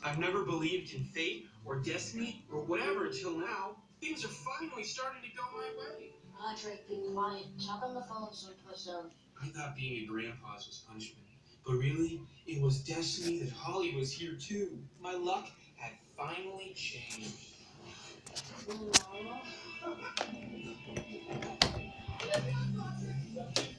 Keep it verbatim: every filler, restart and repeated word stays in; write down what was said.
I've never believed in fate or destiny or whatever until now. Things are finally starting to go my way. Roderick, be quiet. Talk on the phone someplace. I thought being a grandpa's was punishment, but really, it was destiny that Holly was here too. My luck had finally changed. No.